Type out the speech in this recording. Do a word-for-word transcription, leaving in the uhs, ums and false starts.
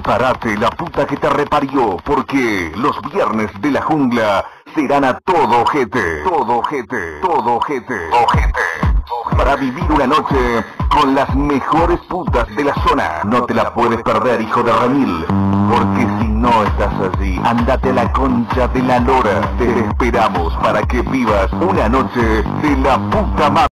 Prepárate, la puta que te reparió, porque los viernes de la jungla serán a todo ojete, todo ojete, todo ojete, ojete. Para vivir una noche con las mejores putas de la zona. No te la puedes perder, hijo de Ramil, porque si no estás allí, andate a la concha de la lora. Te esperamos para que vivas una noche de la puta madre.